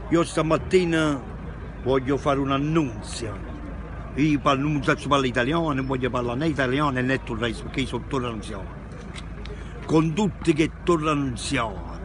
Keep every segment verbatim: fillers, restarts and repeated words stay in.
Io stamattina voglio fare un annunzio. Io parlo, non so parlare italiano, non voglio parlare né italiano né tutto il resto, perché io sono Torre Annunziata. Con tutti che Torre Annunziata,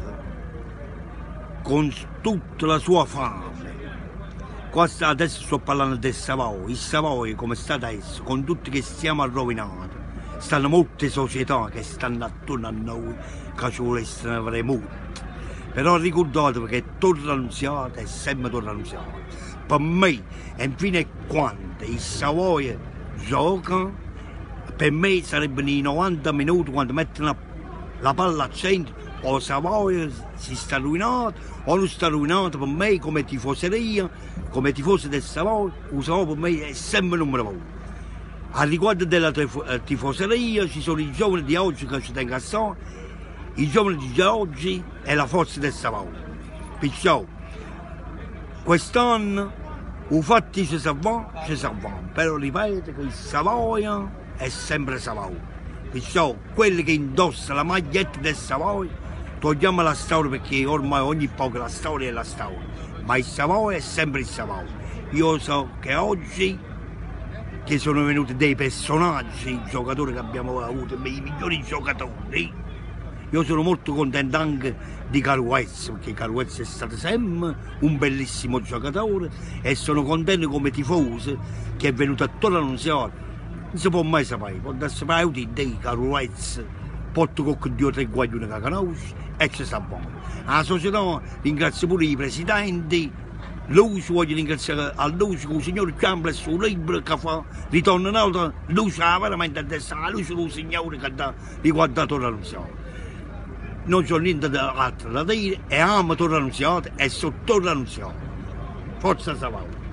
con tutta la sua fame. Qua sta, adesso sto parlando del Savoia, il Savoia come sta adesso, con tutti che siamo rovinati. Stanno molte società che stanno attorno a noi, che ci volessero avere molto. Però ricordatevi che Torre Annunziata è sempre Torre Annunziata. Per me, e infine quando il Savoia gioca, per me sarebbero i novanta minuti quando mettono la palla a centro, o Savoia si sta rovinato o non sta rovinato. Per me come tifoseria, come tifoso del Savoia, il Savoia per me è sempre numero uno. A riguardo della tifoseria ci sono i giovani di oggi che ci tengono a stare, i giovani di oggi è la forza del Savoia. Perciò quest'anno i fatti ci salvano, ci salvano, però ripeto che il Savoia è sempre Savoia. Perciò quelli che indossano la maglietta del Savoia, togliamo la storia perché ormai ogni poco la storia è la storia, ma il Savoia è sempre il Savoia. Io so che oggi che sono venuti dei personaggi, i giocatori che abbiamo avuto, i migliori giocatori. Io sono molto contento anche di Caruez, perché Caruez è stato sempre un bellissimo giocatore e sono contento come tifoso che è venuto a Torre Annunziata. Non si può mai sapere, può darsi mai di dei Caruez, porto con due o tre guaglioni che conosce e ci sta buono. La società ringrazio pure i presidenti, Lucio, voglio ringraziare a Lucio, il signor Campbell sul libro che fa, ritorno in auto, Lucio ha veramente a destra, la Lucio il signore che ha riguardato Torre Annunziata. Non c'ho niente altro da dire, e amo Torre Annunziata e sono Torre Annunziata. Forza Savoia!